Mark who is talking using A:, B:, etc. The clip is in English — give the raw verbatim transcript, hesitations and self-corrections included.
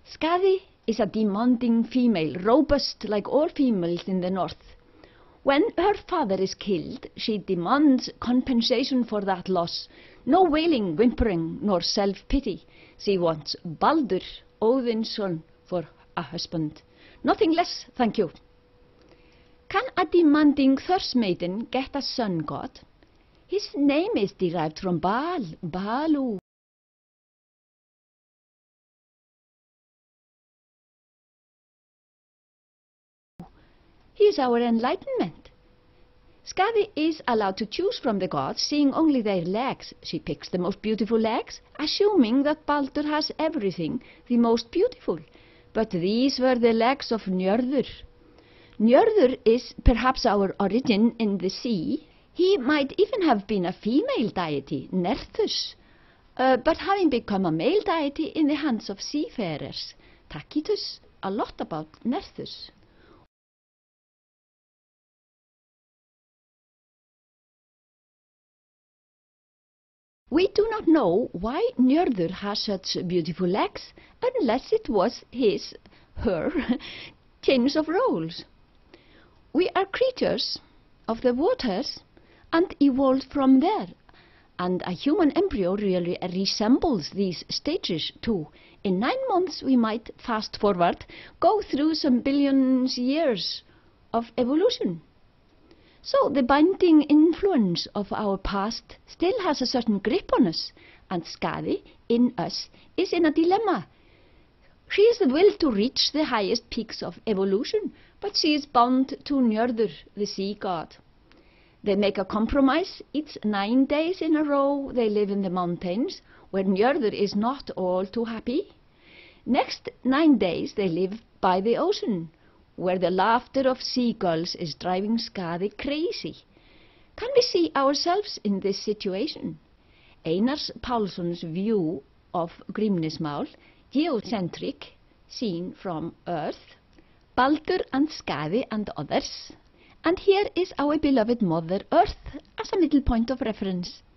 A: Skadi is a demanding female, robust like all females in the north. When her father is killed, she demands compensation for that loss. No wailing, whimpering, nor self-pity. She wants Baldur, Odin's son, for a husband. Nothing less, thank you. Can a demanding thirst maiden get a son god? His name is derived from Baal, Baalu. He is our enlightenment. Skadi is allowed to choose from the gods, seeing only their legs. She picks the most beautiful legs, assuming that Baldur has everything the most beautiful. But these were the legs of Njörður. Njörður is perhaps our origin in the sea. He might even have been a female deity, Nerthus, uh, but having become a male deity in the hands of seafarers. Tacitus a lot about Nerthus. We do not know why Njörður has such beautiful legs, unless it was his, her, change of roles. We are creatures of the waters and evolved from there, and a human embryo really resembles these stages too. In nine months we might, fast forward, go through some billions years of evolution. So the binding influence of our past still has a certain grip on us, and Skadi, in us, is in a dilemma. She is the will to reach the highest peaks of evolution, but she is bound to Njörður, the sea god. They make a compromise. Each nine days in a row they live in the mountains, where Njörður is not all too happy. Next nine days they live by the ocean, where the laughter of seagulls is driving Skadi crazy. Can we see ourselves in this situation? Einars Pálsson's view of Grímnismál, geocentric, seen from Earth, Baldur and Skadi and others. And here is our beloved Mother Earth as a middle point of reference.